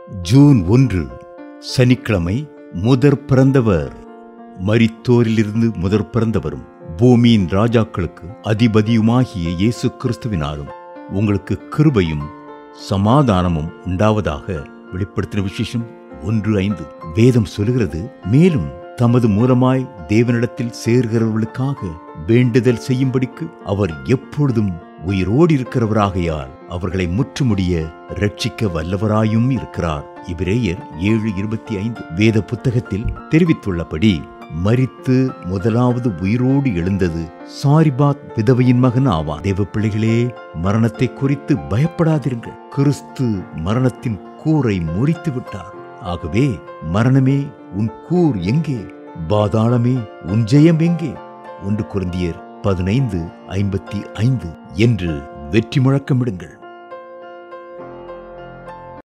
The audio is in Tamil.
ஜூன் 1 சனிக்கிழமை. முதற் பிறந்தவர். மரித்தோரிலிருந்து முதற் பிறந்தவரும் பூமியின் ராஜாக்களுக்கு அதிபதியுமாகிய இயேசு கிறிஸ்துவினாலும் உங்களுக்கு கிருபையும் சமாதானமும் உண்டாவதாக. வெளிப்படுத்தின விசேஷம் 1:5. வேதம் சொல்கிறது, மேலும் தமது மூலமாய் தேவனிடத்தில் சேர்கிறவர்களுக்காக வேண்டுதல் செய்யும்படிக்கு அவர் எப்பொழுதும் உயிரோடு இருக்கிறவராகையால் அவர்களை முற்றுமுடிய ரட்சிக்க வல்லவராயும் இருக்கிறார். எபிரேயர் 7:25 வேத புத்தகத்தில் தெரிவித்துள்ளபடி மரித்து முதலாவது உயிரோடு எழுந்தது சாரிபாத் விதவையின் மகன் ஆவான். தேவ பிள்ளைகளே, மரணத்தை குறித்து பயப்படாதிருங்கள். கிறிஸ்து மரணத்தின் கூரை முறித்து விட்டார். ஆகவே மரணமே உன் கூர் எங்கே? பாதாளமே உன் ஜெயம் எங்கே? 1 கொரிந்தியர் 15:55 என்று வெற்றி முழக்கமிடுங்கள்.